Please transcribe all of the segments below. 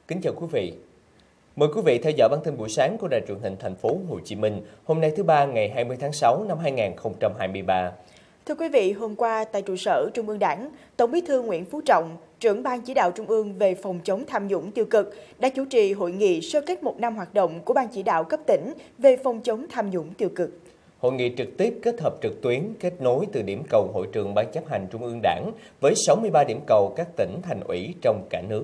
Kính chào quý vị. Mời quý vị theo dõi bản tin buổi sáng của Đài Truyền hình Thành phố Hồ Chí Minh. Hôm nay thứ ba ngày 20 tháng 6 năm 2023. Thưa quý vị, hôm qua tại trụ sở Trung ương Đảng, Tổng Bí thư Nguyễn Phú Trọng, trưởng Ban Chỉ đạo Trung ương về phòng chống tham nhũng tiêu cực, đã chủ trì hội nghị sơ kết 1 năm hoạt động của Ban Chỉ đạo cấp tỉnh về phòng chống tham nhũng tiêu cực. Hội nghị trực tiếp kết hợp trực tuyến kết nối từ điểm cầu Hội trường Ban Chấp hành Trung ương Đảng với 63 điểm cầu các tỉnh thành ủy trong cả nước.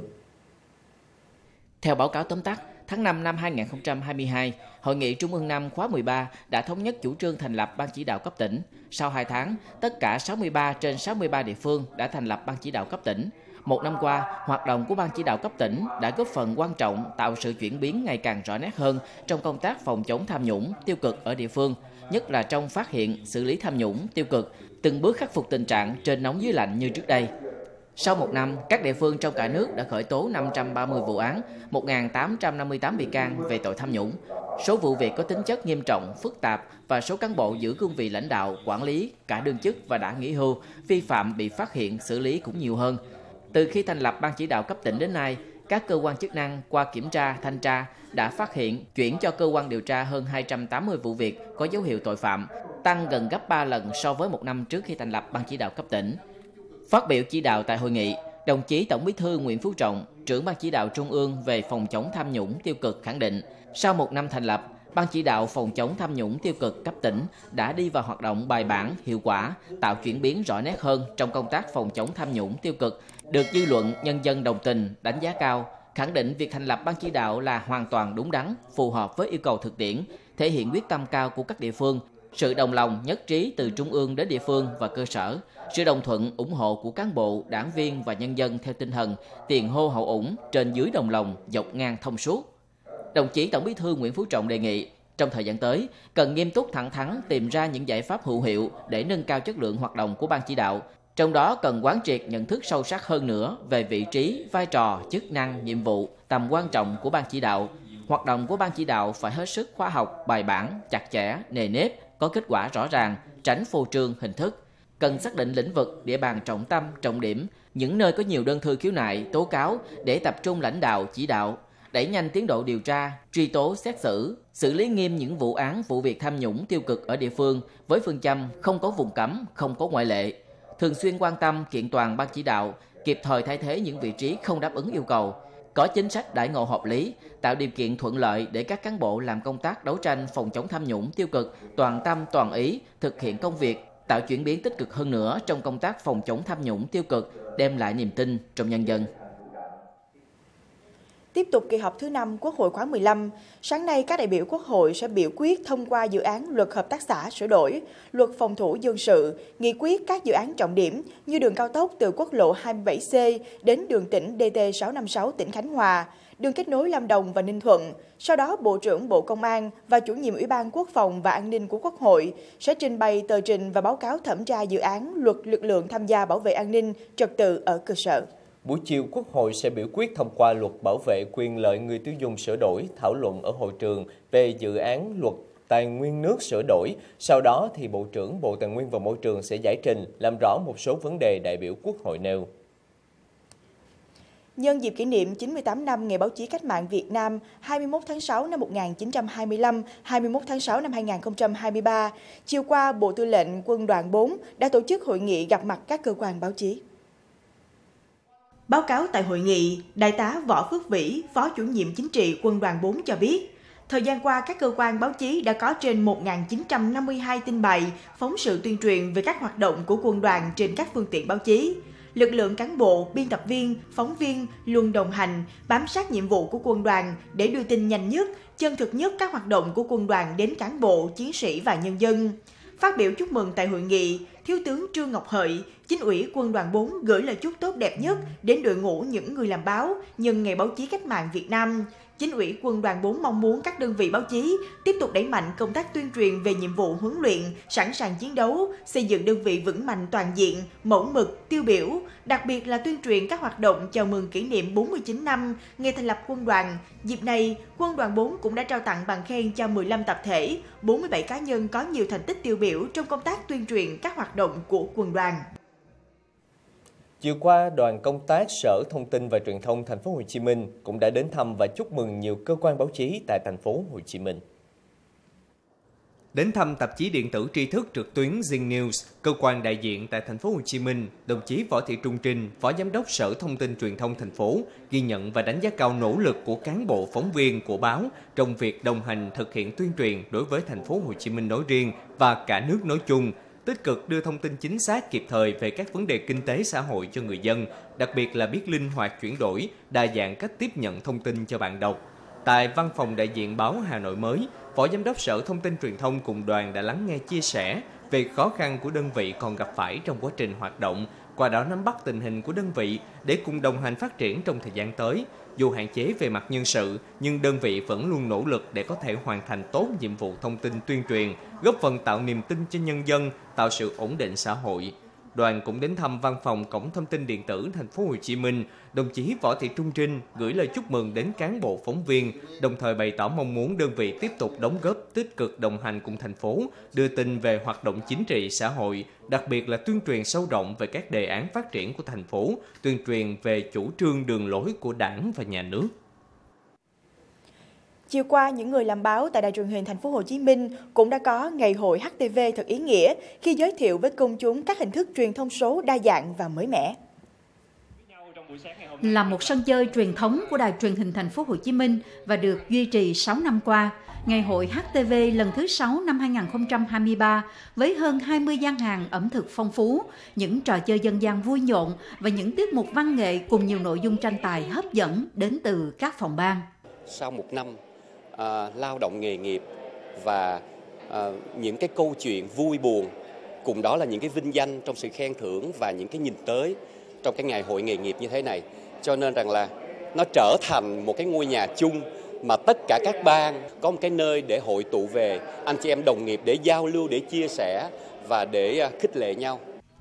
Theo báo cáo tóm tắt, tháng 5 năm 2022, Hội nghị Trung ương 5 khóa 13 đã thống nhất chủ trương thành lập Ban Chỉ đạo cấp tỉnh. Sau 2 tháng, tất cả 63 trên 63 địa phương đã thành lập Ban Chỉ đạo cấp tỉnh. Một năm qua, hoạt động của Ban Chỉ đạo cấp tỉnh đã góp phần quan trọng tạo sự chuyển biến ngày càng rõ nét hơn trong công tác phòng chống tham nhũng tiêu cực ở địa phương, nhất là trong phát hiện, xử lý tham nhũng tiêu cực, từng bước khắc phục tình trạng trên nóng dưới lạnh như trước đây. Sau 1 năm, các địa phương trong cả nước đã khởi tố 530 vụ án, 1.858 bị can về tội tham nhũng. Số vụ việc có tính chất nghiêm trọng, phức tạp và số cán bộ giữ cương vị lãnh đạo, quản lý, cả đương chức và đã nghỉ hưu, vi phạm bị phát hiện, xử lý cũng nhiều hơn. Từ khi thành lập Ban Chỉ đạo cấp tỉnh đến nay, các cơ quan chức năng qua kiểm tra, thanh tra đã phát hiện, chuyển cho cơ quan điều tra hơn 280 vụ việc có dấu hiệu tội phạm, tăng gần gấp 3 lần so với 1 năm trước khi thành lập Ban Chỉ đạo cấp tỉnh. Phát biểu chỉ đạo tại hội nghị, đồng chí Tổng Bí thư Nguyễn Phú Trọng, trưởng Ban Chỉ đạo Trung ương về phòng chống tham nhũng tiêu cực khẳng định, sau 1 năm thành lập, Ban Chỉ đạo phòng chống tham nhũng tiêu cực cấp tỉnh đã đi vào hoạt động bài bản, hiệu quả, tạo chuyển biến rõ nét hơn trong công tác phòng chống tham nhũng tiêu cực, được dư luận, nhân dân đồng tình, đánh giá cao, khẳng định việc thành lập Ban Chỉ đạo là hoàn toàn đúng đắn, phù hợp với yêu cầu thực tiễn, thể hiện quyết tâm cao của các địa phương, sự đồng lòng nhất trí từ trung ương đến địa phương và cơ sở, sự đồng thuận ủng hộ của cán bộ, đảng viên và nhân dân theo tinh thần tiền hô hậu ủng, trên dưới đồng lòng, dọc ngang thông suốt. Đồng chí Tổng Bí thư Nguyễn Phú Trọng đề nghị, trong thời gian tới, cần nghiêm túc thẳng thắn tìm ra những giải pháp hữu hiệu để nâng cao chất lượng hoạt động của Ban Chỉ đạo. Trong đó cần quán triệt nhận thức sâu sắc hơn nữa về vị trí, vai trò, chức năng, nhiệm vụ, tầm quan trọng của Ban Chỉ đạo. Hoạt động của Ban Chỉ đạo phải hết sức khoa học, bài bản, chặt chẽ, nề nếp, có kết quả rõ ràng, tránh phô trương hình thức. Cần xác định lĩnh vực, địa bàn trọng tâm, trọng điểm, những nơi có nhiều đơn thư khiếu nại, tố cáo để tập trung lãnh đạo, chỉ đạo, đẩy nhanh tiến độ điều tra, truy tố, xét xử lý nghiêm những vụ án, vụ việc tham nhũng tiêu cực ở địa phương với phương châm không có vùng cấm, không có ngoại lệ. Thường xuyên quan tâm, kiện toàn Ban Chỉ đạo, kịp thời thay thế những vị trí không đáp ứng yêu cầu, có chính sách đãi ngộ hợp lý, tạo điều kiện thuận lợi để các cán bộ làm công tác đấu tranh phòng chống tham nhũng tiêu cực, toàn tâm toàn ý, thực hiện công việc, tạo chuyển biến tích cực hơn nữa trong công tác phòng chống tham nhũng tiêu cực, đem lại niềm tin trong nhân dân. Tiếp tục kỳ họp thứ 5 Quốc hội khóa 15, sáng nay các đại biểu Quốc hội sẽ biểu quyết thông qua dự án luật hợp tác xã sửa đổi, luật phòng thủ dân sự, nghị quyết các dự án trọng điểm như đường cao tốc từ quốc lộ 27C đến đường tỉnh DT656 tỉnh Khánh Hòa, đường kết nối Lâm Đồng và Ninh Thuận. Sau đó, Bộ trưởng Bộ Công an và chủ nhiệm Ủy ban Quốc phòng và An ninh của Quốc hội sẽ trình bày tờ trình và báo cáo thẩm tra dự án luật lực lượng tham gia bảo vệ an ninh trật tự ở cơ sở. Buổi chiều, Quốc hội sẽ biểu quyết thông qua luật bảo vệ quyền lợi người tiêu dùng sửa đổi, thảo luận ở hội trường về dự án luật tài nguyên nước sửa đổi. Sau đó, thì Bộ trưởng Bộ Tài nguyên và Môi trường sẽ giải trình, làm rõ một số vấn đề đại biểu Quốc hội nêu. Nhân dịp kỷ niệm 98 năm Ngày báo chí cách mạng Việt Nam 21 tháng 6 năm 1925, 21 tháng 6 năm 2023, chiều qua Bộ Tư lệnh Quân đoàn 4 đã tổ chức hội nghị gặp mặt các cơ quan báo chí. Báo cáo tại hội nghị, Đại tá Võ Phước Vĩ, Phó chủ nhiệm chính trị Quân đoàn 4 cho biết, thời gian qua các cơ quan báo chí đã có trên 1.952 tin bài, phóng sự tuyên truyền về các hoạt động của quân đoàn trên các phương tiện báo chí. Lực lượng cán bộ, biên tập viên, phóng viên luôn đồng hành, bám sát nhiệm vụ của quân đoàn để đưa tin nhanh nhất, chân thực nhất các hoạt động của quân đoàn đến cán bộ, chiến sĩ và nhân dân. Phát biểu chúc mừng tại hội nghị, Thiếu tướng Trương Ngọc Hợi, Chính ủy Quân đoàn 4 gửi lời chúc tốt đẹp nhất đến đội ngũ những người làm báo nhân Ngày báo chí cách mạng Việt Nam. Chính ủy Quân đoàn 4 mong muốn các đơn vị báo chí tiếp tục đẩy mạnh công tác tuyên truyền về nhiệm vụ huấn luyện, sẵn sàng chiến đấu, xây dựng đơn vị vững mạnh toàn diện, mẫu mực, tiêu biểu, đặc biệt là tuyên truyền các hoạt động chào mừng kỷ niệm 49 năm ngày thành lập quân đoàn. Dịp này, Quân đoàn 4 cũng đã trao tặng bằng khen cho 15 tập thể, 47 cá nhân có nhiều thành tích tiêu biểu trong công tác tuyên truyền các hoạt động của quân đoàn. Chiều qua, đoàn công tác Sở Thông tin và Truyền thông Thành phố Hồ Chí Minh cũng đã đến thăm và chúc mừng nhiều cơ quan báo chí tại Thành phố Hồ Chí Minh. Đến thăm tạp chí điện tử tri thức trực tuyến Zing News, cơ quan đại diện tại Thành phố Hồ Chí Minh, đồng chí Võ Thị Trung Trinh, Phó Giám đốc Sở Thông tin Truyền thông thành phố, ghi nhận và đánh giá cao nỗ lực của cán bộ phóng viên của báo trong việc đồng hành thực hiện tuyên truyền đối với Thành phố Hồ Chí Minh nói riêng và cả nước nói chung, tích cực đưa thông tin chính xác kịp thời về các vấn đề kinh tế xã hội cho người dân, đặc biệt là biết linh hoạt chuyển đổi, đa dạng cách tiếp nhận thông tin cho bạn đọc. Tại văn phòng đại diện báo Hà Nội mới, Phó Giám đốc Sở Thông tin Truyền thông cùng đoàn đã lắng nghe chia sẻ về khó khăn của đơn vị còn gặp phải trong quá trình hoạt động, qua đó nắm bắt tình hình của đơn vị để cùng đồng hành phát triển trong thời gian tới. Dù hạn chế về mặt nhân sự, nhưng đơn vị vẫn luôn nỗ lực để có thể hoàn thành tốt nhiệm vụ thông tin tuyên truyền, góp phần tạo niềm tin cho nhân dân, tạo sự ổn định xã hội. Đoàn cũng đến thăm văn phòng Cổng Thông tin Điện tử Thành phố Hồ Chí Minh, đồng chí Võ Thị Trung Trinh gửi lời chúc mừng đến cán bộ phóng viên, đồng thời bày tỏ mong muốn đơn vị tiếp tục đóng góp tích cực đồng hành cùng thành phố, đưa tin về hoạt động chính trị xã hội, đặc biệt là tuyên truyền sâu rộng về các đề án phát triển của thành phố, tuyên truyền về chủ trương đường lối của Đảng và Nhà nước. Chiều qua, những người làm báo tại Đài truyền hình Thành phố Hồ Chí Minh cũng đã có ngày hội HTV thật ý nghĩa khi giới thiệu với công chúng các hình thức truyền thông số đa dạng và mới mẻ. Là một sân chơi truyền thống của Đài truyền hình Thành phố Hồ Chí Minh và được duy trì 6 năm qua, ngày hội HTV lần thứ 6 năm 2023 với hơn 20 gian hàng ẩm thực phong phú, những trò chơi dân gian vui nhộn và những tiết mục văn nghệ cùng nhiều nội dung tranh tài hấp dẫn đến từ các phòng ban. Sau một năm lao động nghề nghiệp và những cái câu chuyện vui buồn, cùng đó là những cái vinh danh trong sự khen thưởng và những cái nhìn tới trong cái ngày hội nghề nghiệp như thế này, cho nên rằng là nó trở thành một cái ngôi nhà chung mà tất cả các ban có một cái nơi để hội tụ về, anh chị em đồng nghiệp để giao lưu, để chia sẻ và để khích lệ nhau.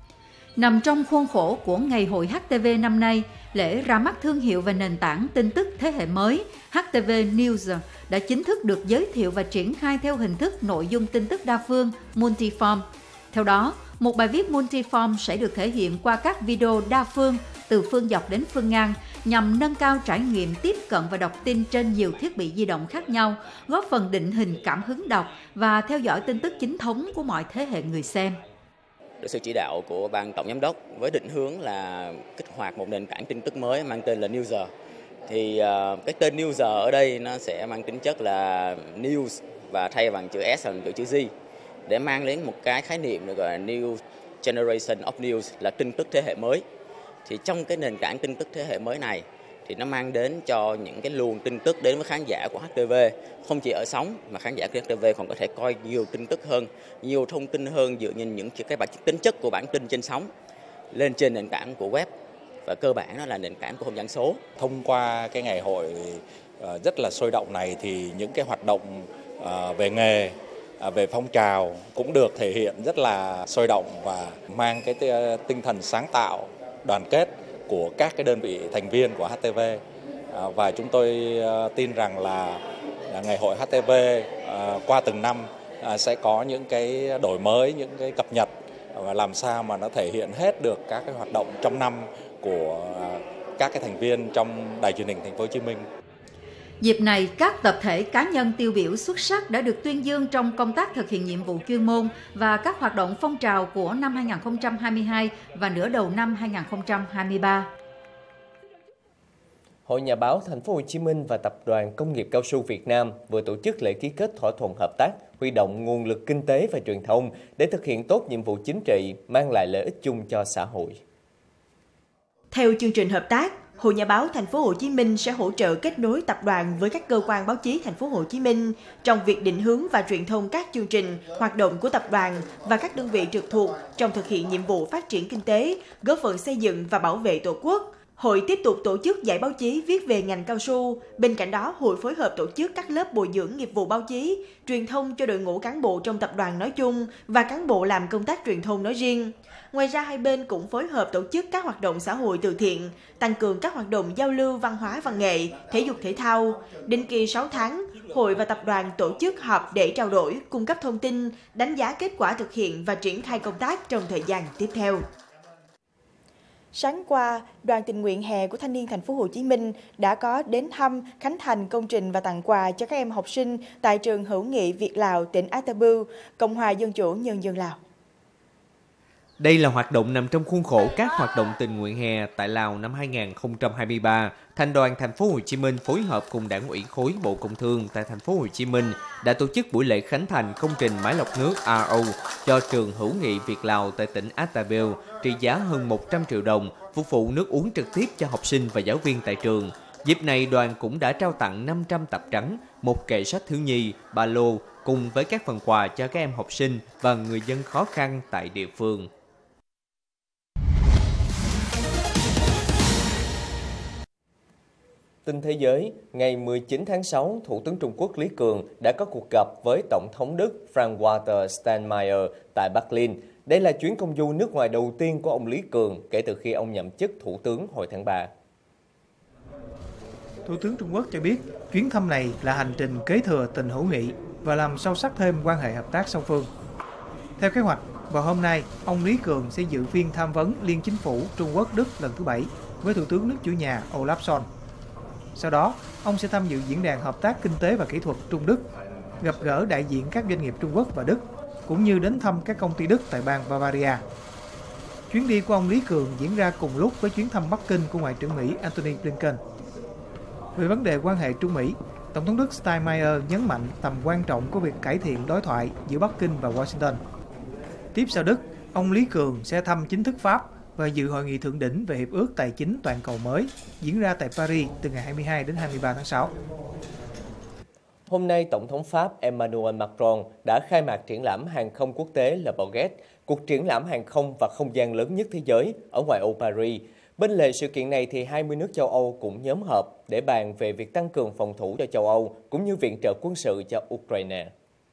Nằm trong khuôn khổ của ngày hội HTV năm nay, lễ ra mắt thương hiệu và nền tảng tin tức thế hệ mới HTV News đã chính thức được giới thiệu và triển khai theo hình thức nội dung tin tức đa phương multiform. Theo đó, một bài viết multiform sẽ được thể hiện qua các video đa phương từ phương dọc đến phương ngang nhằm nâng cao trải nghiệm tiếp cận và đọc tin trên nhiều thiết bị di động khác nhau, góp phần định hình cảm hứng đọc và theo dõi tin tức chính thống của mọi thế hệ người xem. Được sự chỉ đạo của ban tổng giám đốc với định hướng là kích hoạt một nền tảng tin tức mới mang tên là Newser. Thì cái tên Newser ở đây nó sẽ mang tính chất là news và thay bằng chữ S bằng chữ G để mang đến một cái khái niệm được gọi là New Generation of News, là tin tức thế hệ mới. Thì trong cái nền tảng tin tức thế hệ mới này thì nó mang đến cho những cái luồng tin tức đến với khán giả của HTV, không chỉ ở sóng mà khán giả của HTV còn có thể coi nhiều tin tức hơn, nhiều thông tin hơn dựa trên những cái bản tính chất của bản tin trên sóng lên trên nền tảng của web, và cơ bản nó là nền tảng của không gian số. Thông qua cái ngày hội rất là sôi động này thì những cái hoạt động về nghề, về phong trào cũng được thể hiện rất là sôi động và mang cái tinh thần sáng tạo, đoàn kết của các cái đơn vị thành viên của HTV. Và chúng tôi tin rằng là ngày hội HTV qua từng năm sẽ có những cái đổi mới, những cái cập nhật và làm sao mà nó thể hiện hết được các cái hoạt động trong năm của các cái thành viên trong Đài truyền hình Thành phố Hồ Chí Minh. Dịp này, các tập thể cá nhân tiêu biểu xuất sắc đã được tuyên dương trong công tác thực hiện nhiệm vụ chuyên môn và các hoạt động phong trào của năm 2022 và nửa đầu năm 2023. Hội Nhà báo Thành phố Hồ Chí Minh và Tập đoàn Công nghiệp Cao su Việt Nam vừa tổ chức lễ ký kết thỏa thuận hợp tác, huy động nguồn lực kinh tế và truyền thông để thực hiện tốt nhiệm vụ chính trị, mang lại lợi ích chung cho xã hội. Theo chương trình hợp tác, Hội Nhà báo Thành phố Hồ Chí Minh sẽ hỗ trợ kết nối tập đoàn với các cơ quan báo chí Thành phố Hồ Chí Minh trong việc định hướng và truyền thông các chương trình, hoạt động của tập đoàn và các đơn vị trực thuộc trong thực hiện nhiệm vụ phát triển kinh tế, góp phần xây dựng và bảo vệ Tổ quốc. Hội tiếp tục tổ chức giải báo chí viết về ngành cao su. Bên cạnh đó, hội phối hợp tổ chức các lớp bồi dưỡng nghiệp vụ báo chí, truyền thông cho đội ngũ cán bộ trong tập đoàn nói chung và cán bộ làm công tác truyền thông nói riêng. Ngoài ra, hai bên cũng phối hợp tổ chức các hoạt động xã hội từ thiện, tăng cường các hoạt động giao lưu văn hóa văn nghệ, thể dục thể thao. Định kỳ 6 tháng, hội và tập đoàn tổ chức họp để trao đổi, cung cấp thông tin, đánh giá kết quả thực hiện và triển khai công tác trong thời gian tiếp theo. Sáng qua, đoàn tình nguyện hè của Thanh niên Thành phố Hồ Chí Minh đã có đến thăm, khánh thành công trình và tặng quà cho các em học sinh tại trường hữu nghị Việt Lào tỉnh Atabu, Cộng hòa Dân chủ Nhân dân Lào. Đây là hoạt động nằm trong khuôn khổ các hoạt động tình nguyện hè tại Lào năm 2023. Thành đoàn Thành phố Hồ Chí Minh phối hợp cùng Đảng ủy khối Bộ Công Thương tại Thành phố Hồ Chí Minh đã tổ chức buổi lễ khánh thành công trình máy lọc nước RO cho trường hữu nghị Việt Lào tại tỉnh Atabel trị giá hơn 100 triệu đồng, phục vụ nước uống trực tiếp cho học sinh và giáo viên tại trường. Dịp này, đoàn cũng đã trao tặng 500 tập trắng, một kệ sách thiếu nhi, ba lô cùng với các phần quà cho các em học sinh và người dân khó khăn tại địa phương. Tin thế giới, ngày 19 tháng 6, Thủ tướng Trung Quốc Lý Cường đã có cuộc gặp với Tổng thống Đức Frank-Walter Steinmeier tại Berlin. Đây là chuyến công du nước ngoài đầu tiên của ông Lý Cường kể từ khi ông nhậm chức Thủ tướng hồi tháng 3. Thủ tướng Trung Quốc cho biết chuyến thăm này là hành trình kế thừa tình hữu nghị và làm sâu sắc thêm quan hệ hợp tác song phương. Theo kế hoạch, vào hôm nay, ông Lý Cường sẽ dự phiên tham vấn Liên Chính phủ Trung Quốc-Đức lần thứ 7 với Thủ tướng nước chủ nhà Olaf Scholz. Sau đó, ông sẽ tham dự diễn đàn hợp tác kinh tế và kỹ thuật Trung-Đức, gặp gỡ đại diện các doanh nghiệp Trung Quốc và Đức, cũng như đến thăm các công ty Đức tại bang Bavaria. Chuyến đi của ông Lý Cường diễn ra cùng lúc với chuyến thăm Bắc Kinh của Ngoại trưởng Mỹ Antony Blinken. Về vấn đề quan hệ Trung Mỹ, Tổng thống Đức Steinmeier nhấn mạnh tầm quan trọng của việc cải thiện đối thoại giữa Bắc Kinh và Washington. Tiếp sau Đức, ông Lý Cường sẽ thăm chính thức Pháp và dự hội nghị thượng đỉnh về Hiệp ước Tài chính Toàn cầu mới diễn ra tại Paris từ ngày 22 đến 23 tháng 6. Hôm nay, Tổng thống Pháp Emmanuel Macron đã khai mạc triển lãm hàng không quốc tế Le Bourget, cuộc triển lãm hàng không và không gian lớn nhất thế giới ở ngoại ô Paris. Bên lề sự kiện này thì 20 nước châu Âu cũng nhóm họp để bàn về việc tăng cường phòng thủ cho châu Âu cũng như viện trợ quân sự cho Ukraine.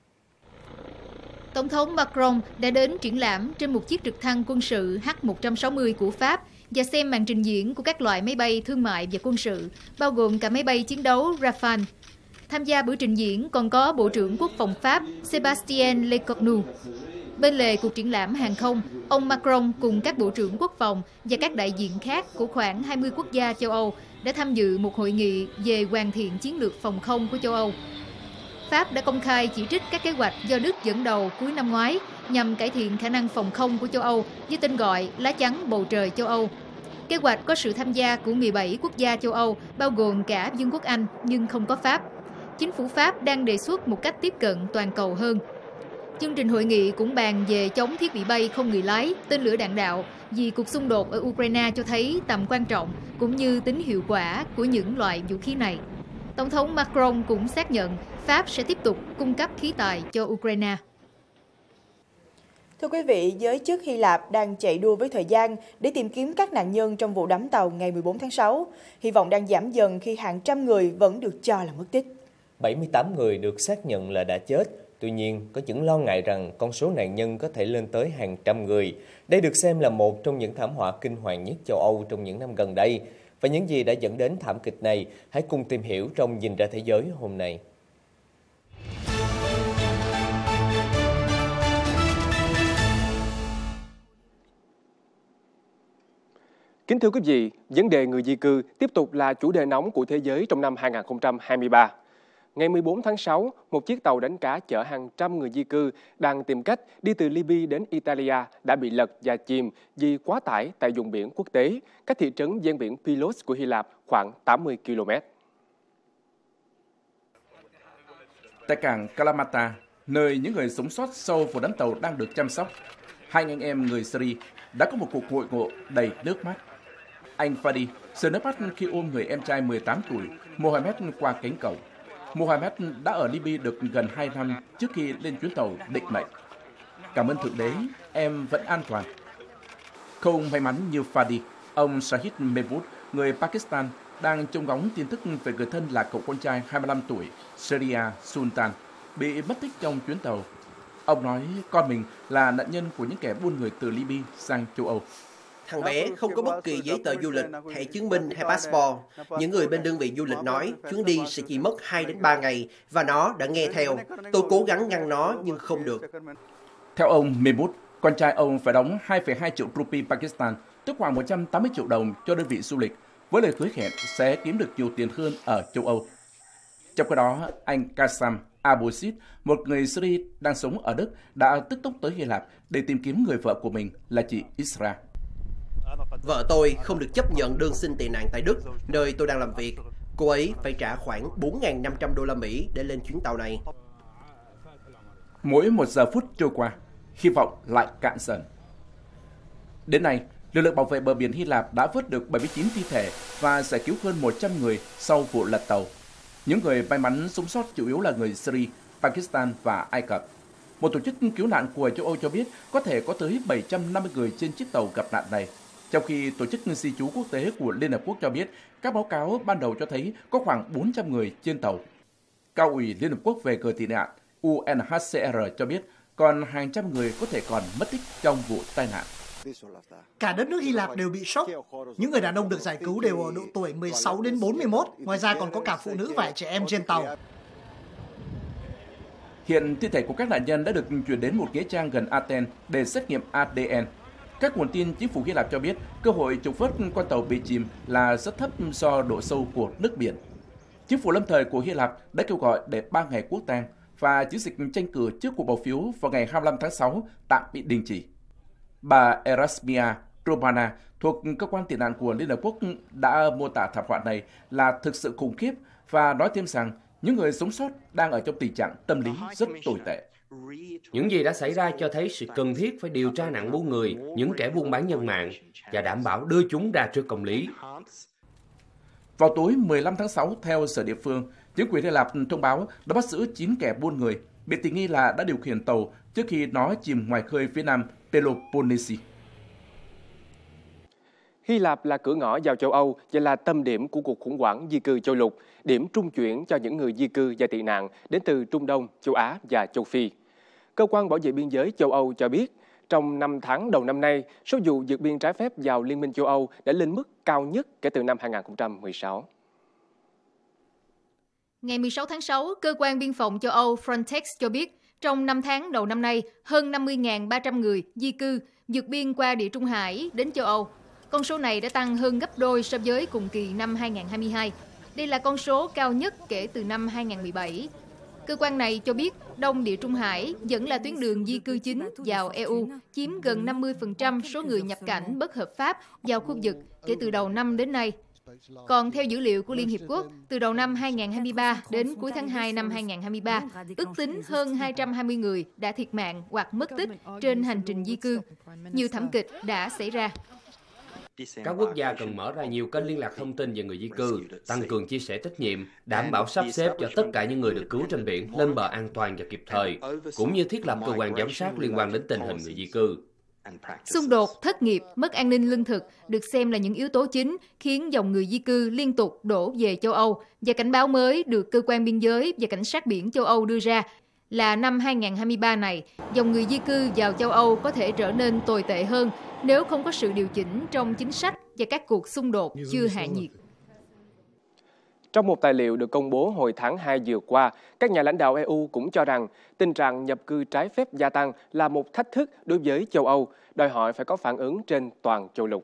Tổng thống Macron đã đến triển lãm trên một chiếc trực thăng quân sự H-160 của Pháp và xem màn trình diễn của các loại máy bay thương mại và quân sự, bao gồm cả máy bay chiến đấu Rafale. Tham gia buổi trình diễn còn có Bộ trưởng Quốc phòng Pháp Sébastien Lecornu. Bên lề cuộc triển lãm hàng không, ông Macron cùng các Bộ trưởng Quốc phòng và các đại diện khác của khoảng 20 quốc gia châu Âu đã tham dự một hội nghị về hoàn thiện chiến lược phòng không của châu Âu. Pháp đã công khai chỉ trích các kế hoạch do Đức dẫn đầu cuối năm ngoái nhằm cải thiện khả năng phòng không của châu Âu với tên gọi Lá chắn bầu trời châu Âu. Kế hoạch có sự tham gia của 17 quốc gia châu Âu, bao gồm cả Vương quốc Anh nhưng không có Pháp. Chính phủ Pháp đang đề xuất một cách tiếp cận toàn cầu hơn. Chương trình hội nghị cũng bàn về chống thiết bị bay không người lái, tên lửa đạn đạo, vì cuộc xung đột ở Ukraine cho thấy tầm quan trọng cũng như tính hiệu quả của những loại vũ khí này. Tổng thống Macron cũng xác nhận Pháp sẽ tiếp tục cung cấp khí tài cho Ukraine. Thưa quý vị, giới chức Hy Lạp đang chạy đua với thời gian để tìm kiếm các nạn nhân trong vụ đắm tàu ngày 14 tháng 6. Hy vọng đang giảm dần khi hàng trăm người vẫn được cho là mất tích. 78 người được xác nhận là đã chết. Tuy nhiên, có những lo ngại rằng con số nạn nhân có thể lên tới hàng trăm người. Đây được xem là một trong những thảm họa kinh hoàng nhất châu Âu trong những năm gần đây. Và những gì đã dẫn đến thảm kịch này, hãy cùng tìm hiểu trong Nhìn ra thế giới hôm nay. Kính thưa quý vị, vấn đề người di cư tiếp tục là chủ đề nóng của thế giới trong năm 2023. Ngày 14 tháng 6, một chiếc tàu đánh cá chở hàng trăm người di cư đang tìm cách đi từ Libya đến Italia đã bị lật và chìm vì quá tải tại vùng biển quốc tế, cách thị trấn ven biển Pylos của Hy Lạp khoảng 80 km. Tại cảng Kalamata, nơi những người sống sót sau vụ đắm tàu đang được chăm sóc, hai anh em người Syria đã có một cuộc hội ngộ đầy nước mắt. Anh Fadi rơi nước mắt khi ôm người em trai 18 tuổi, Mohammed qua cánh cổng. Mohammed đã ở Libya được gần 2 năm trước khi lên chuyến tàu định mệnh. Cảm ơn Thượng Đế, em vẫn an toàn. Không may mắn như Fadi, ông Shahid Mehboob, người Pakistan, đang trông ngóng tin tức về người thân là cậu con trai 25 tuổi, Syria Sultan, bị mất tích trong chuyến tàu. Ông nói con mình là nạn nhân của những kẻ buôn người từ Libya sang châu Âu. Thằng bé không có bất kỳ giấy tờ du lịch, thẻ chứng minh hay passport. Những người bên đơn vị du lịch nói chuyến đi sẽ chỉ mất 2 đến 3 ngày và nó đã nghe theo. Tôi cố gắng ngăn nó nhưng không được. Theo ông Mehboob, con trai ông phải đóng 2,2 triệu rupee Pakistan, tức khoảng 180 triệu đồng cho đơn vị du lịch, với lời hứa hẹn sẽ kiếm được nhiều tiền hơn ở châu Âu. Trong khi đó, anh Kassam Abousid, một người Syria đang sống ở Đức, đã tức tốc tới Hy Lạp để tìm kiếm người vợ của mình là chị Isra. Vợ tôi không được chấp nhận đơn xin tị nạn tại Đức, nơi tôi đang làm việc. Cô ấy phải trả khoảng 4.500 đô la Mỹ để lên chuyến tàu này. Mỗi một giờ phút trôi qua, hy vọng lại cạn dần. Đến nay, lực lượng bảo vệ bờ biển Hy Lạp đã vớt được 79 thi thể và giải cứu hơn 100 người sau vụ lật tàu. Những người may mắn sống sót chủ yếu là người Syria, Pakistan và Ai Cập. Một tổ chức cứu nạn của châu Âu cho biết có thể có tới 750 người trên chiếc tàu gặp nạn này, trong khi Tổ chức Di trú Quốc tế của Liên Hợp Quốc cho biết các báo cáo ban đầu cho thấy có khoảng 400 người trên tàu. Cao ủy Liên Hợp Quốc về người tị nạn UNHCR cho biết còn hàng trăm người có thể còn mất tích trong vụ tai nạn. Cả đất nước Hy Lạp đều bị sốc. Những người đàn ông được giải cứu đều ở độ tuổi 16 đến 41, ngoài ra còn có cả phụ nữ và trẻ em trên tàu. Hiện thi thể của các nạn nhân đã được chuyển đến một nghĩa trang gần Athens để xét nghiệm ADN. Các nguồn tin chính phủ Hy Lạp cho biết cơ hội trục vớt con tàu bị chìm là rất thấp do độ sâu của nước biển. Chính phủ lâm thời của Hy Lạp đã kêu gọi để 3 ngày quốc tang và chiến dịch tranh cử trước cuộc bầu phiếu vào ngày 25 tháng 6 tạm bị đình chỉ. Bà Erasmia Romana thuộc cơ quan tị nạn của Liên Hợp Quốc đã mô tả thảm họa này là thực sự khủng khiếp và nói thêm rằng những người sống sót đang ở trong tình trạng tâm lý rất tồi tệ. Những gì đã xảy ra cho thấy sự cần thiết phải điều tra nạn buôn người, những kẻ buôn bán nhân mạng và đảm bảo đưa chúng ra trước công lý. Vào tối 15 tháng 6, theo giờ địa phương, chính quyền Hy Lạp thông báo đã bắt giữ 9 kẻ buôn người, bị tình nghi là đã điều khiển tàu trước khi nó chìm ngoài khơi phía nam Peloponnese. Hy Lạp là cửa ngõ vào châu Âu và là tâm điểm của cuộc khủng hoảng di cư châu lục, điểm trung chuyển cho những người di cư và tị nạn đến từ Trung Đông, châu Á và châu Phi. Cơ quan bảo vệ biên giới châu Âu cho biết, trong 5 tháng đầu năm nay, số vụ vượt biên trái phép vào Liên minh châu Âu đã lên mức cao nhất kể từ năm 2016. Ngày 16 tháng 6, Cơ quan Biên phòng châu Âu Frontex cho biết, trong 5 tháng đầu năm nay, hơn 50.300 người di cư vượt biên qua Địa Trung Hải đến châu Âu. Con số này đã tăng hơn gấp đôi so với cùng kỳ năm 2022. Đây là con số cao nhất kể từ năm 2017. Cơ quan này cho biết Đông Địa Trung Hải vẫn là tuyến đường di cư chính vào EU, chiếm gần 50% số người nhập cảnh bất hợp pháp vào khu vực kể từ đầu năm đến nay. Còn theo dữ liệu của Liên Hiệp Quốc, từ đầu năm 2023 đến cuối tháng 2 năm 2023, ước tính hơn 220 người đã thiệt mạng hoặc mất tích trên hành trình di cư. Nhiều thảm kịch đã xảy ra. Các quốc gia cần mở ra nhiều kênh liên lạc thông tin về người di cư, tăng cường chia sẻ trách nhiệm, đảm bảo sắp xếp cho tất cả những người được cứu trên biển lên bờ an toàn và kịp thời, cũng như thiết lập cơ quan giám sát liên quan đến tình hình người di cư. Xung đột, thất nghiệp, mất an ninh lương thực được xem là những yếu tố chính khiến dòng người di cư liên tục đổ về châu Âu, và cảnh báo mới được Cơ quan Biên giới và Cảnh sát biển châu Âu đưa ra là năm 2023 này, dòng người di cư vào châu Âu có thể trở nên tồi tệ hơn nếu không có sự điều chỉnh trong chính sách và các cuộc xung đột chưa hạ nhiệt. Trong một tài liệu được công bố hồi tháng 2 vừa qua, các nhà lãnh đạo EU cũng cho rằng tình trạng nhập cư trái phép gia tăng là một thách thức đối với châu Âu, đòi hỏi phải có phản ứng trên toàn châu lục.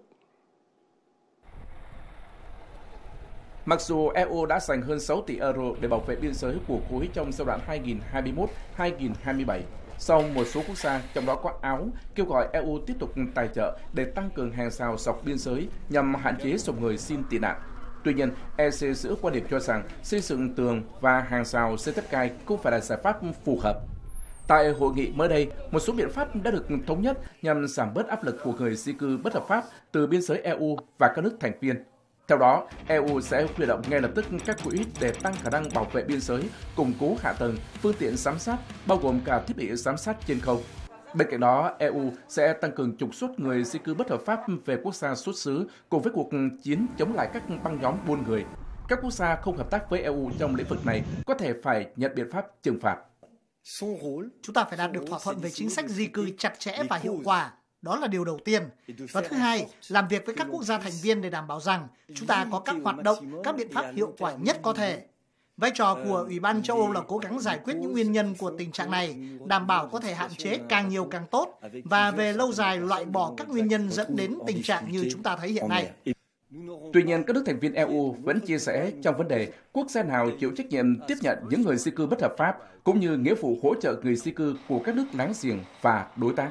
Mặc dù EU đã dành hơn 6 tỷ euro để bảo vệ biên giới của khối trong giai đoạn 2021-2027, song một số quốc gia, trong đó có Áo, kêu gọi EU tiếp tục tài trợ để tăng cường hàng rào dọc biên giới nhằm hạn chế dòng người xin tị nạn. Tuy nhiên, EC giữ quan điểm cho rằng xây dựng tường và hàng rào xây thép gai không phải là giải pháp phù hợp. Tại hội nghị mới đây, một số biện pháp đã được thống nhất nhằm giảm bớt áp lực của người di cư bất hợp pháp từ biên giới EU và các nước thành viên. Theo đó, EU sẽ huy động ngay lập tức các quỹ để tăng khả năng bảo vệ biên giới, củng cố hạ tầng, phương tiện giám sát, bao gồm cả thiết bị giám sát trên không. Bên cạnh đó, EU sẽ tăng cường trục xuất người di cư bất hợp pháp về quốc gia xuất xứ cùng với cuộc chiến chống lại các băng nhóm buôn người. Các quốc gia không hợp tác với EU trong lĩnh vực này có thể phải nhận biện pháp trừng phạt. Chúng ta phải đạt được thỏa thuận về chính sách di cư chặt chẽ và hiệu quả. Đó là điều đầu tiên. Và thứ hai, làm việc với các quốc gia thành viên để đảm bảo rằng chúng ta có các hoạt động, các biện pháp hiệu quả nhất có thể. Vai trò của Ủy ban châu Âu là cố gắng giải quyết những nguyên nhân của tình trạng này, đảm bảo có thể hạn chế càng nhiều càng tốt và về lâu dài loại bỏ các nguyên nhân dẫn đến tình trạng như chúng ta thấy hiện nay. Tuy nhiên, các nước thành viên EU vẫn chia sẻ trong vấn đề quốc gia nào chịu trách nhiệm tiếp nhận những người di cư bất hợp pháp, cũng như nghĩa vụ hỗ trợ người di cư của các nước láng giềng và đối tác.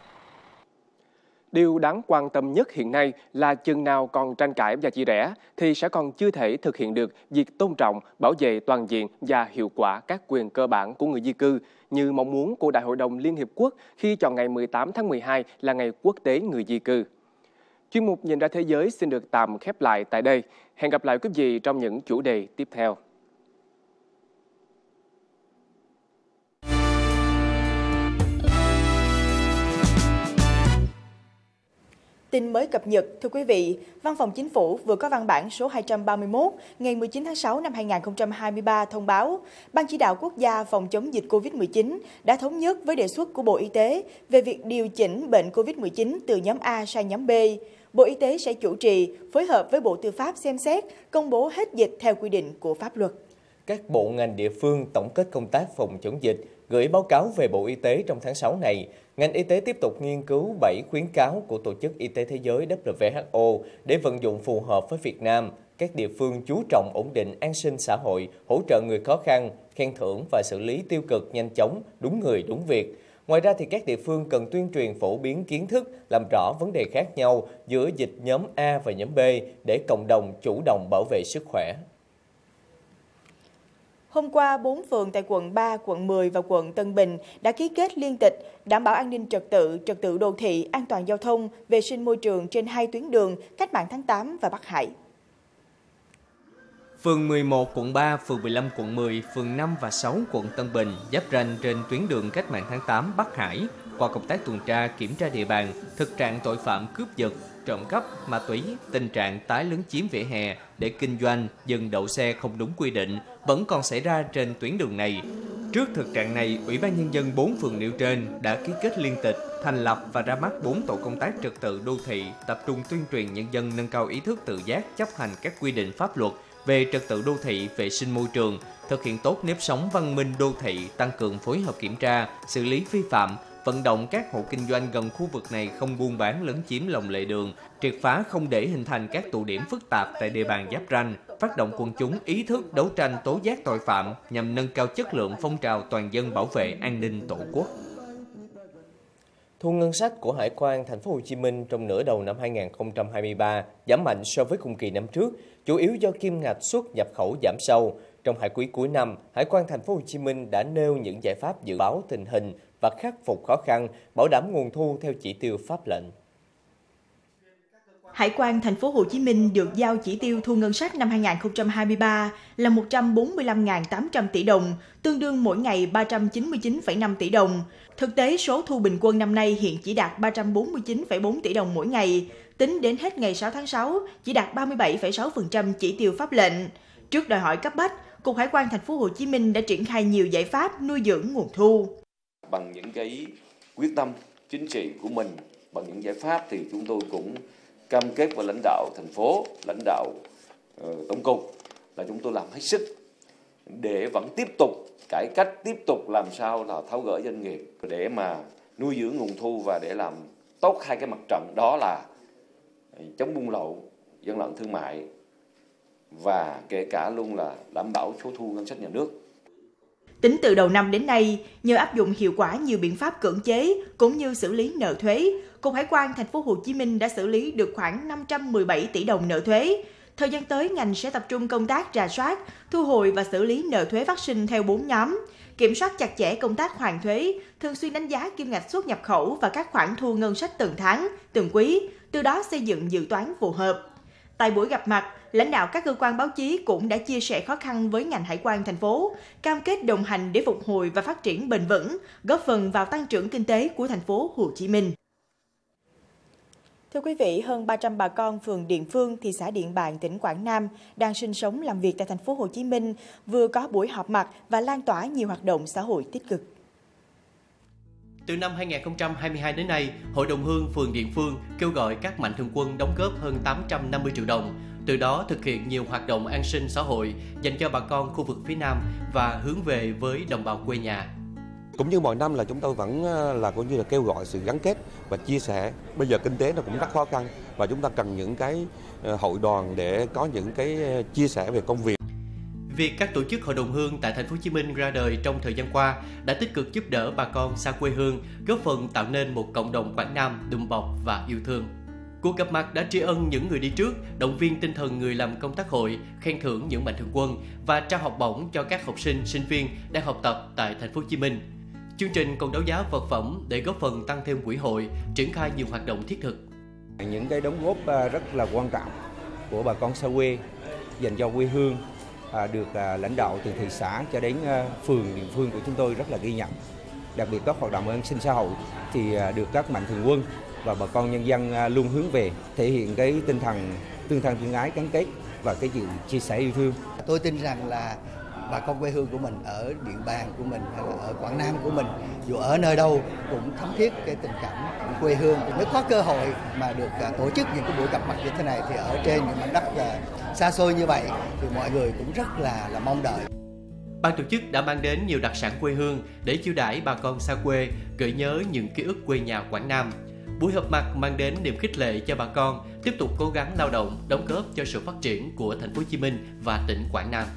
Điều đáng quan tâm nhất hiện nay là chừng nào còn tranh cãi và chia rẽ thì sẽ còn chưa thể thực hiện được việc tôn trọng, bảo vệ toàn diện và hiệu quả các quyền cơ bản của người di cư như mong muốn của Đại hội đồng Liên Hiệp Quốc khi chọn ngày 18 tháng 12 là ngày quốc tế người di cư. Chuyên mục Nhìn ra thế giới xin được tạm khép lại tại đây. Hẹn gặp lại quý vị trong những chủ đề tiếp theo. Tin mới cập nhật, thưa quý vị, Văn phòng Chính phủ vừa có văn bản số 231 ngày 19 tháng 6 năm 2023 thông báo, Ban Chỉ đạo Quốc gia phòng chống dịch COVID-19 đã thống nhất với đề xuất của Bộ Y tế về việc điều chỉnh bệnh COVID-19 từ nhóm A sang nhóm B. Bộ Y tế sẽ chủ trì, phối hợp với Bộ Tư pháp xem xét, công bố hết dịch theo quy định của pháp luật. Các bộ ngành địa phương tổng kết công tác phòng chống dịch, gửi báo cáo về Bộ Y tế trong tháng 6 này. Ngành y tế tiếp tục nghiên cứu 7 khuyến cáo của Tổ chức Y tế Thế giới WHO để vận dụng phù hợp với Việt Nam. Các địa phương chú trọng ổn định an sinh xã hội, hỗ trợ người khó khăn, khen thưởng và xử lý tiêu cực nhanh chóng, đúng người đúng việc. Ngoài ra thì các địa phương cần tuyên truyền phổ biến kiến thức, làm rõ vấn đề khác nhau giữa dịch nhóm A và nhóm B để cộng đồng chủ động bảo vệ sức khỏe. Hôm qua, 4 phường tại quận 3, quận 10 và quận Tân Bình đã ký kết liên tịch đảm bảo an ninh trật tự đô thị, an toàn giao thông, vệ sinh môi trường trên 2 tuyến đường Cách mạng tháng 8 và Bắc Hải. Phường 11 quận 3, phường 15 quận 10, phường 5 và 6 quận Tân Bình giáp ranh trên tuyến đường Cách mạng tháng 8 Bắc Hải. Qua công tác tuần tra, kiểm tra địa bàn, thực trạng tội phạm cướp giật, trộm cắp, ma túy, tình trạng tái lấn chiếm vỉa hè để kinh doanh, dừng đậu xe không đúng quy định vẫn còn xảy ra trên tuyến đường này. Trước thực trạng này, Ủy ban Nhân dân 4 phường nêu trên đã ký kết liên tịch, thành lập và ra mắt 4 tổ công tác trật tự đô thị, tập trung tuyên truyền nhân dân nâng cao ý thức tự giác chấp hành các quy định pháp luật về trật tự đô thị, vệ sinh môi trường, thực hiện tốt nếp sống văn minh đô thị, tăng cường phối hợp kiểm tra, xử lý vi phạm, vận động các hộ kinh doanh gần khu vực này không buôn bán lấn chiếm lòng lề đường, triệt phá không để hình thành các tụ điểm phức tạp tại địa bàn giáp ranh, phát động quần chúng ý thức đấu tranh tố giác tội phạm nhằm nâng cao chất lượng phong trào toàn dân bảo vệ an ninh Tổ quốc. Thu ngân sách của Hải quan Thành phố Hồ Chí Minh trong nửa đầu năm 2023 giảm mạnh so với cùng kỳ năm trước, chủ yếu do kim ngạch xuất nhập khẩu giảm sâu. Trong hai quý cuối năm, Hải quan Thành phố Hồ Chí Minh đã nêu những giải pháp dự báo tình hình và khắc phục khó khăn, bảo đảm nguồn thu theo chỉ tiêu pháp lệnh. Hải quan Thành phố Hồ Chí Minh được giao chỉ tiêu thu ngân sách năm 2023 là 145.800 tỷ đồng, tương đương mỗi ngày 399,5 tỷ đồng. Thực tế, số thu bình quân năm nay hiện chỉ đạt 349,4 tỷ đồng mỗi ngày. Tính đến hết ngày 6 tháng 6, chỉ đạt 37,6% chỉ tiêu pháp lệnh. Trước đòi hỏi cấp bách, Cục Hải quan Thành phố Hồ Chí Minh đã triển khai nhiều giải pháp nuôi dưỡng nguồn thu. Bằng những cái quyết tâm chính trị của mình, bằng những giải pháp thì chúng tôi cũng cam kết với lãnh đạo thành phố, lãnh đạo tổng cục là chúng tôi làm hết sức để vẫn tiếp tục cải cách, tiếp tục làm sao là tháo gỡ doanh nghiệp để mà nuôi dưỡng nguồn thu và để làm tốt hai cái mặt trận, đó là chống buôn lậu, gian lận thương mại và kể cả luôn là đảm bảo số thu ngân sách nhà nước. Tính từ đầu năm đến nay, nhờ áp dụng hiệu quả nhiều biện pháp cưỡng chế cũng như xử lý nợ thuế, Cục Hải quan Thành phố Hồ Chí Minh đã xử lý được khoảng 517 tỷ đồng nợ thuế. Thời gian tới, ngành sẽ tập trung công tác rà soát, thu hồi và xử lý nợ thuế phát sinh theo 4 nhóm, kiểm soát chặt chẽ công tác hoàn thuế, thường xuyên đánh giá kim ngạch xuất nhập khẩu và các khoản thu ngân sách từng tháng, từng quý, từ đó xây dựng dự toán phù hợp. Tại buổi gặp mặt, lãnh đạo các cơ quan báo chí cũng đã chia sẻ khó khăn với ngành hải quan thành phố, cam kết đồng hành để phục hồi và phát triển bền vững, góp phần vào tăng trưởng kinh tế của thành phố Hồ Chí Minh. Thưa quý vị, hơn 300 bà con phường Điện Phương, thị xã Điện Bàn, tỉnh Quảng Nam đang sinh sống làm việc tại thành phố Hồ Chí Minh vừa có buổi họp mặt và lan tỏa nhiều hoạt động xã hội tích cực. Từ năm 2022 đến nay, Hội đồng Hương phường Điện Phương kêu gọi các mạnh thường quân đóng góp hơn 850 triệu đồng, từ đó thực hiện nhiều hoạt động an sinh xã hội dành cho bà con khu vực phía Nam và hướng về với đồng bào quê nhà. Cũng như mọi năm là chúng tôi vẫn là coi như là kêu gọi sự gắn kết và chia sẻ. Bây giờ kinh tế nó cũng rất khó khăn và chúng ta cần những cái hội đoàn để có những cái chia sẻ về công việc. Việc các tổ chức Hội đồng Hương tại Thành phố Hồ Chí Minh ra đời trong thời gian qua đã tích cực giúp đỡ bà con xa quê hương, góp phần tạo nên một cộng đồng Quảng Nam đùm bọc và yêu thương. Cuộc gặp mặt đã tri ân những người đi trước, động viên tinh thần người làm công tác hội, khen thưởng những mạnh thường quân và trao học bổng cho các học sinh, sinh viên đang học tập tại Thành phố Hồ Chí Minh. Chương trình còn đấu giá vật phẩm để góp phần tăng thêm quỹ hội, triển khai nhiều hoạt động thiết thực. Những cái đóng góp rất là quan trọng của bà con xa quê dành cho quê hương được lãnh đạo từ thị xã cho đến phường địa phương của chúng tôi rất là ghi nhận. Đặc biệt các hoạt động an sinh xã hội thì được các mạnh thường quân và bà con nhân dân luôn hướng về, thể hiện cái tinh thần tương thân tương ái, gắn kết và cái sự chia sẻ yêu thương. Tôi tin rằng là bà con quê hương của mình ở Điện Bàn của mình hay là ở Quảng Nam của mình, dù ở nơi đâu cũng thấm thiết cái tình cảm quê hương. Nếu có cơ hội mà được tổ chức những cái buổi gặp mặt như thế này thì ở trên những mảnh đất xa xôi như vậy thì mọi người cũng rất là mong đợi. Ban tổ chức đã mang đến nhiều đặc sản quê hương để chiêu đãi bà con xa quê, gợi nhớ những ký ức quê nhà Quảng Nam. Buổi họp mặt mang đến niềm khích lệ cho bà con tiếp tục cố gắng lao động, đóng góp cho sự phát triển của Thành phố Hồ Chí Minh và tỉnh Quảng Nam.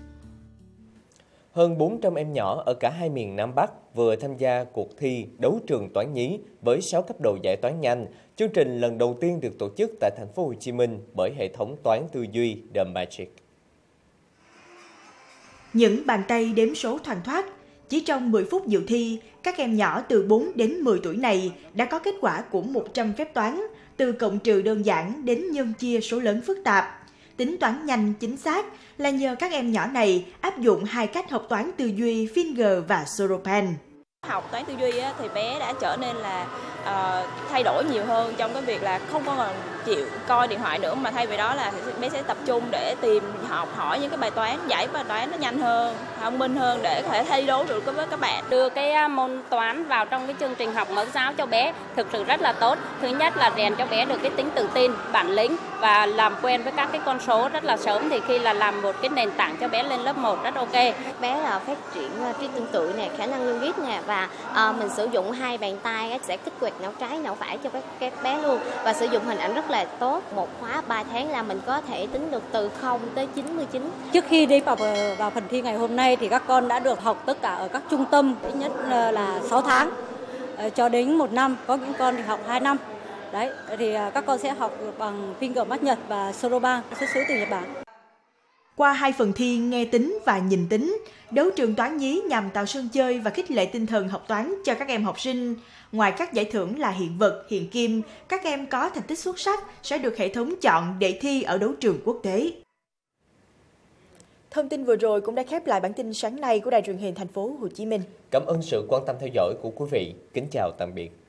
Hơn 400 em nhỏ ở cả hai miền Nam Bắc vừa tham gia cuộc thi đấu trường toán nhí với 6 cấp độ giải toán nhanh. Chương trình lần đầu tiên được tổ chức tại Thành phố Hồ Chí Minh bởi hệ thống toán tư duy The Magic. Những bàn tay đếm số thoăn thoắt. Chỉ trong 10 phút dự thi, các em nhỏ từ 4 đến 10 tuổi này đã có kết quả của 100 phép toán, từ cộng trừ đơn giản đến nhân chia số lớn phức tạp. Tính toán nhanh, chính xác là nhờ các em nhỏ này áp dụng hai cách học toán tư duy Finger và Soropan. Học toán tư duy thì bé đã trở nên là thay đổi nhiều hơn trong cái việc là không còn chịu coi điện thoại nữa, mà thay vì đó là bé sẽ tập trung để tìm học hỏi những cái bài toán, giải bài toán nó nhanh hơn, thông minh hơn để có thể thi đấu được với các bạn. Đưa cái môn toán vào trong cái chương trình học mẫu giáo cho bé thực sự rất là tốt. Thứ nhất là rèn cho bé được cái tính tự tin, bản lĩnh và làm quen với các cái con số rất là sớm, thì khi là làm một cái nền tảng cho bé lên lớp 1 rất ok. Bé là phát triển trí tưởng tượng nè, khả năng liên kết nè, và mình sử dụng hai bàn tay sẽ kích hoạt não trái, não phải cho các bé luôn, và sử dụng hình ảnh rất là tốt. Một khóa 3 tháng là mình có thể tính được từ 0 tới 99. Trước khi đi vào phần thi ngày hôm nay thì các con đã được học tất cả ở các trung tâm ít nhất là 6 tháng cho đến 1 năm, có những con thì học 2 năm. Đấy, thì các con sẽ học bằng Finger Math Nhật và Soroban xuất xứ từ Nhật Bản. Qua hai phần thi nghe tính và nhìn tính, đấu trường toán nhí nhằm tạo sân chơi và khích lệ tinh thần học toán cho các em học sinh. Ngoài các giải thưởng là hiện vật, hiện kim, các em có thành tích xuất sắc sẽ được hệ thống chọn để thi ở đấu trường quốc tế. Thông tin vừa rồi cũng đã khép lại bản tin sáng nay của Đài truyền hình Thành phố Hồ Chí Minh. Cảm ơn sự quan tâm theo dõi của quý vị. Kính chào tạm biệt.